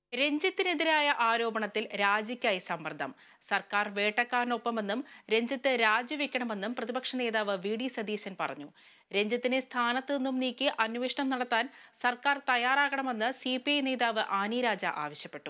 രഞ്ജിത്തിനെതിരായ ആരോപണത്തിൽ രാജിക്കായി സമ്മർദ്ദം. സർക്കാർ വേട്ടക്കാരനൊപ്പമെന്നും രഞ്ജിത്ത് രാജിവെക്കണമെന്നും പ്രതിപക്ഷ നേതാവ് വി.ഡി. സതീശൻ പറഞ്ഞു. രഞ്ജിത്തിനെ സ്ഥാനത്ത് നിന്നും നീക്കി അന്വേഷണം നടത്താൻ സർക്കാർ തയ്യാറാകണമെന്ന് CPI നേതാവ് ആനി രാജ ആവശ്യപ്പെട്ടു.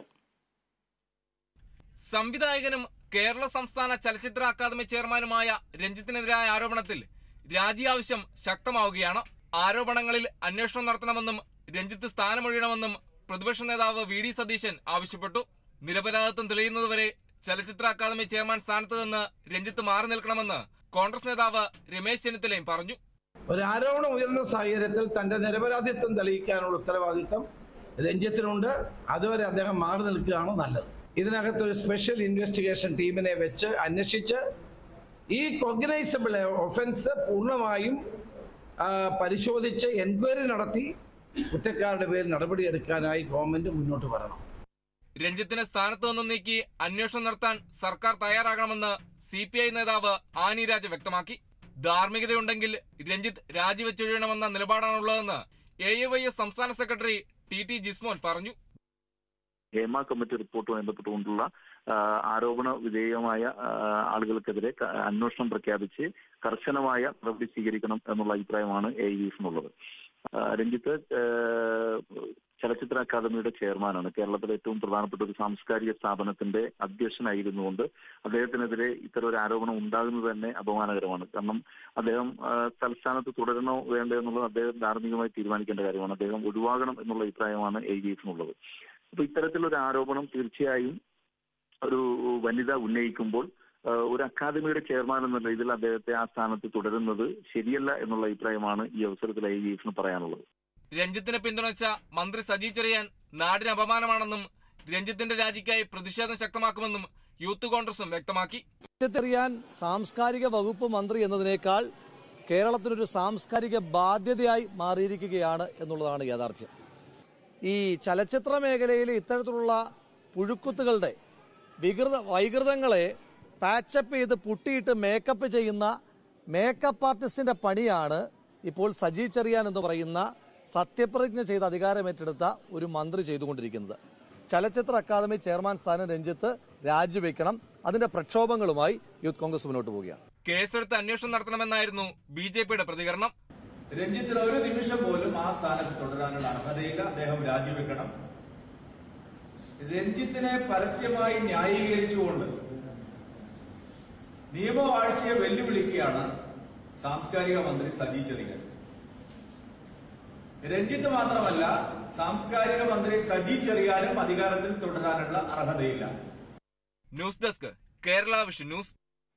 സംവിധായകനും കേരള സംസ്ഥാന ചലച്ചിത്ര അക്കാദമി ചെയർമാനുമായ രഞ്ജിത്തിനെതിരായ ആരോപണത്തിൽ രാജി ആവശ്യം ശക്തമാവുകയാണ്. ആരോപണങ്ങളിൽ അന്വേഷണം നടത്തണമെന്നും രഞ്ജിത്ത് സ്ഥാനമൊഴിയണമെന്നും പ്രതിപക്ഷ നേതാവ് വി.ഡി. സതീശൻ ആവശ്യപ്പെട്ടു. നിരപരാധിത്വം തെളിയുന്നതുവരെ ചലച്ചിത്ര അക്കാദമി ചെയർമാൻ സ്ഥാനത്ത് നിന്ന് രഞ്ജിത്ത് മാറി നിൽക്കണമെന്ന് കോൺഗ്രസ് നേതാവ് രമേശ് ചെന്നിത്തലയും പറഞ്ഞു. ഒരു ആരോപണം ഉയർന്ന സാഹചര്യത്തിൽ തന്റെ നിരപരാധിത്വം തെളിയിക്കാനുള്ള ഉത്തരവാദിത്വം രഞ്ജിത്തിനുണ്ട്. അതുവരെ അദ്ദേഹം മാറി നിൽക്കുകയാണ് നല്ലത്. ഇതിനകത്തൊരു സ്പെഷ്യൽ ഇൻവെസ്റ്റിഗേഷൻ ടീമിനെ വെച്ച് അന്വേഷിച്ച് ഈ കോഗ്നൈസബിൾ ഒഫൻസ് പൂർണ്ണമായും പരിശോധിച്ച് എൻക്വയറി നടത്തി കുറ്റക്കാരുടെ പേരിൽ നടപടിയെടുക്കാനായി ഗവൺമെന്റ് മുന്നോട്ട് വരണം. രഞ്ജിത്തിനെ സ്ഥാനത്ത് നിന്നും നീക്കി അന്വേഷണം നടത്താൻ സർക്കാർ തയ്യാറാകണമെന്ന് CPI നേതാവ് ആനി രാജ വ്യക്തമാക്കി. ധാർമ്മികതയുണ്ടെങ്കിൽ രഞ്ജിത്ത് രാജിവെച്ചൊഴിയണമെന്ന നിലപാടാണുള്ളതെന്ന് AYS സംസ്ഥാന സെക്രട്ടറി TT ജിസ്മോൻ പറഞ്ഞു. ഹേമ കമ്മിറ്റി റിപ്പോർട്ടുമായി ബന്ധപ്പെട്ടുകൊണ്ടുള്ള ആരോപണ വിധേയമായ ആളുകൾക്കെതിരെ അന്വേഷണം പ്രഖ്യാപിച്ച് കർശനമായ നടപടി സ്വീകരിക്കണം എന്നുള്ള അഭിപ്രായമാണ് AYSനുള്ളത്. രഞ്ജിത്ത് ചലച്ചിത്ര അക്കാദമിയുടെ ചെയർമാനാണ്. കേരളത്തിലെ ഏറ്റവും പ്രധാനപ്പെട്ട ഒരു സാംസ്കാരിക സ്ഥാപനത്തിന്റെ അധ്യക്ഷനായിരുന്നുകൊണ്ട് അദ്ദേഹത്തിനെതിരെ ഇത്തരം ഒരു ആരോപണം ഉണ്ടാകുന്നത് തന്നെ അപമാനകരമാണ്. കാരണം അദ്ദേഹം തൽസ്ഥാനത്ത് തുടരണോ വേണ്ടോ എന്നുള്ളത് അദ്ദേഹം ധാർമ്മികമായി തീരുമാനിക്കേണ്ട കാര്യമാണ്. അദ്ദേഹം ഒഴിവാകണം എന്നുള്ള അഭിപ്രായമാണ് AYSനുള്ളത്. അപ്പൊ ഇത്തരത്തിലൊരു ആരോപണം തീർച്ചയായും ഒരു വനിത ഉന്നയിക്കുമ്പോൾ ഒരു അക്കാദമിയുടെ ചെയർമാൻ എന്ന രീതിയിൽ അദ്ദേഹത്തെ ആ സ്ഥാനത്ത് തുടരുന്നത് ശരിയല്ല എന്നുള്ള അഭിപ്രായമാണ് ഈ അവസരത്തിൽ AYSന് പറയാനുള്ളത്. രഞ്ജിത്തിനെ പിന്തുണച്ച മന്ത്രി സജി ചെറിയാൻ നാടിന് അപമാനമാണെന്നും രഞ്ജിത്തിന്റെ രാജിക്കായി പ്രതിഷേധം ശക്തമാക്കുമെന്നും യൂത്ത് കോൺഗ്രസും വ്യക്തമാക്കി. ചെറിയാൻ സാംസ്കാരിക വകുപ്പ് മന്ത്രി എന്നതിനേക്കാൾ കേരളത്തിനൊരു സാംസ്കാരിക ബാധ്യതയായി മാറിയിരിക്കുകയാണ് എന്നുള്ളതാണ് യാഥാർത്ഥ്യം. ഈ ചലച്ചിത്ര മേഖലയിൽ ഇത്തരത്തിലുള്ള പുഴുക്കുത്തുകളുടെ വൈകൃതങ്ങളെ പാച്ചപ്പ് ചെയ്ത് പുട്ടിയിട്ട് മേക്കപ്പ് ചെയ്യുന്ന മേക്കപ്പ് ആർട്ടിസ്റ്റിന്റെ പണിയാണ് ഇപ്പോൾ സജി ചെറിയാൻ എന്ന് പറയുന്ന സത്യപ്രതിജ്ഞ ചെയ്ത് അധികാരമേറ്റെടുത്ത ഒരു മന്ത്രി ചെയ്തുകൊണ്ടിരിക്കുന്നത്. ചലച്ചിത്ര അക്കാദമി ചെയർമാൻ സ്ഥാനം രഞ്ജിത്ത് രാജിവെക്കണം. അതിന്റെ പ്രക്ഷോഭങ്ങളുമായി യൂത്ത് കോൺഗ്രസ് മുന്നോട്ട് പോവുകയാണ്. കേസെടുത്ത് അന്വേഷണം നടത്തണമെന്നായിരുന്നു BJPയുടെ പ്രതികരണം. രഞ്ജിത്തിന് ഒരു നിമിഷം പോലും ആ സ്ഥാനത്ത് തുടരാനുള്ള അർഹതയില്ല. അദ്ദേഹം രാജിവെക്കണം. രഞ്ജിത്തിനെ പരസ്യമായി ന്യായീകരിച്ചുകൊണ്ട് നിയമവാഴ്ചയെ വെല്ലുവിളിക്കുകയാണ് സാംസ്കാരിക മന്ത്രി സജി ചെറിയാൻ. രഞ്ജിത്ത് മാത്രമല്ല, സാംസ്കാരിക മന്ത്രി സജി ചെറിയാനും അധികാരത്തിൽ തുടരാനുള്ള അർഹതയില്ല. News desk Kerala vision news.